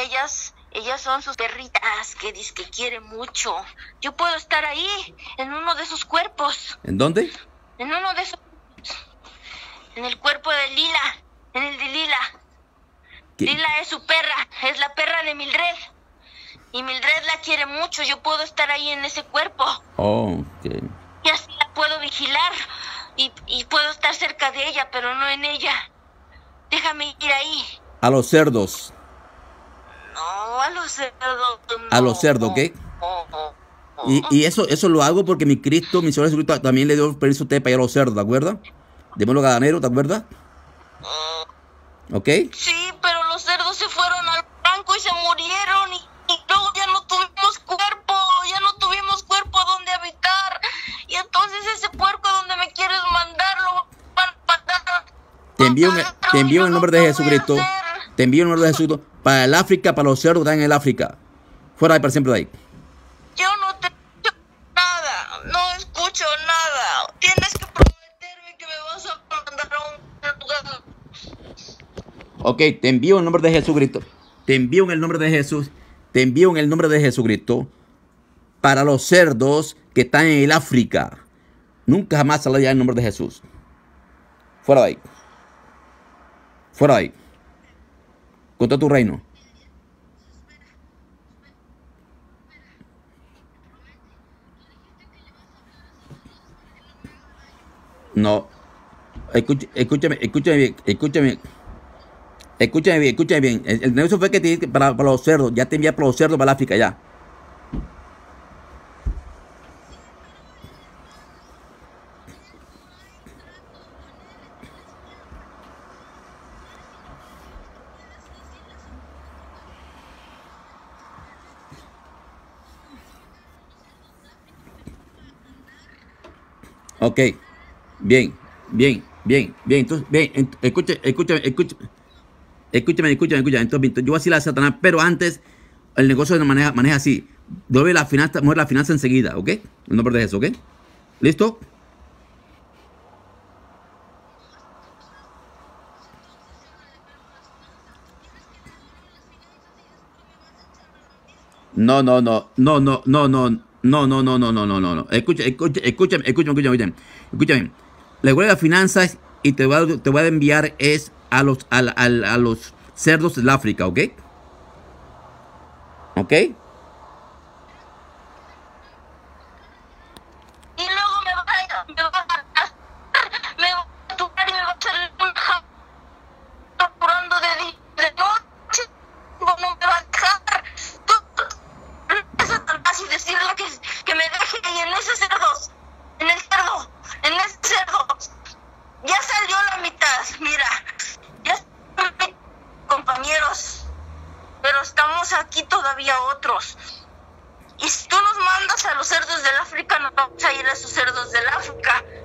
ellas son sus perritas que dice que quiere mucho. Yo puedo estar ahí, en uno de esos cuerpos. ¿En dónde? En uno de esos... En el cuerpo de Lila, en el de Lila. ¿Qué? Lila es su perra, es la perra de Mildred. Y Mildred la quiere mucho, yo puedo estar ahí en ese cuerpo. Oh, ok. Y así la puedo vigilar y puedo estar cerca de ella, pero no en ella. Déjame ir ahí. A los cerdos. No, a los cerdos. No. A los cerdos, ¿ok? Y eso lo hago porque mi Cristo, mi Señor Jesucristo, también le dio permiso a usted para ir a los cerdos, ¿de acuerdo? De modo ganadero, ¿de acuerdo? ¿Ok? Sí, pero los cerdos se fueron al blanco y se murieron y luego ya no tuvimos cuerpo donde habitar. Y entonces ese puerco donde me quieres mandarlo van a matar. Te envío en el nombre de Jesucristo. Te envío en el nombre de Jesucristo para el África, para los cerdos que están en el África. Fuera de para siempre de ahí. Yo no te escucho nada, no escucho nada. Tienes que prometerme que me vas a mandar a un lugar. Ok, te envío en el nombre de Jesucristo. Te envío en el nombre de Jesús. Te envío en el nombre de Jesucristo para los cerdos que están en el África. Nunca jamás saldrá ya en el nombre de Jesús. Fuera de ahí. Fuera de ahí. Con todo tu reino. No. Escúchame bien. El negocio fue que te dije para los cerdos. Ya te envié para los cerdos para el África, ya. Ok. Bien. Entonces, escúchame. Entonces, yo voy a decirle a Satanás, pero antes, el negocio se maneja así. Mueve la finanza enseguida, ¿ok? En nombre de Jesús, ¿ok? ¿Listo? No. Escúchame. La igualdad de las finanzas y te voy a enviar es a los cerdos del África, ¿ok? ¿Ok? Y luego me va a tocar y me va a hacer torturando de noche. No me va a dejar. Eso es tan fácil decirle que me deje y en ese cerdo. Ya salió la mitad, mira. Ya están compañeros. Pero estamos aquí todavía otros. Y si tú nos mandas a los cerdos del África, nos vamos a ir a esos cerdos del África.